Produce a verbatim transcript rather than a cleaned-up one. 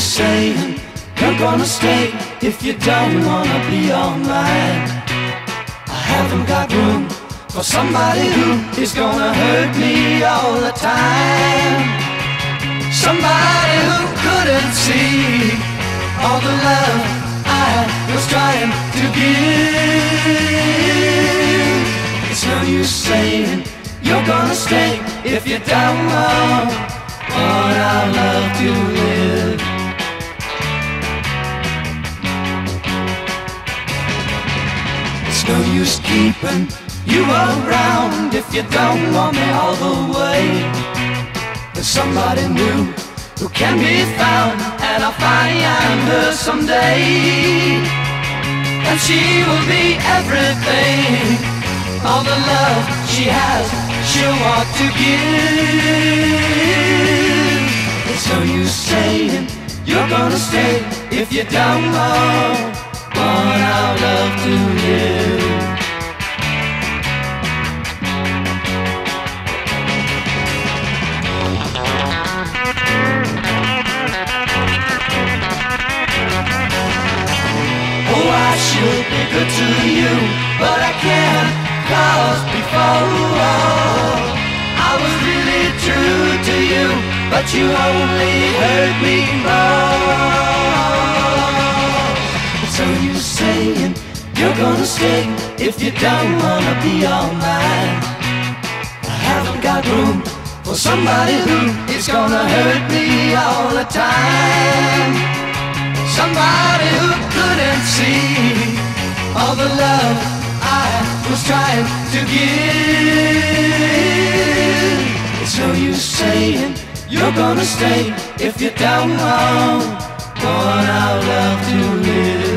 use saying you're gonna stay if you don't wanna be all mine? I haven't got room for somebody who is gonna hurt me all the time. Somebody who couldn't see all the love I was trying to give. It's no use saying you're gonna stay if you don't want our love to live. It's no use keeping you around if you don't want me all the way. There's somebody new who can be found, and I'll find her someday. And she will be everything, all the love she has, she'll want to give. It's no use saying you're gonna stay if you don't want, want our love to live. Oh, I should be good to you, but I can't, 'cause before I was really true to you, but you only hurt me more. So you saying you're gonna stay if you don't wanna be all mine? I haven't got room for somebody who is gonna hurt me all the time. Somebody who couldn't see all the love I was trying to give. It's no use saying you're gonna stay if you don't want, want our love to live.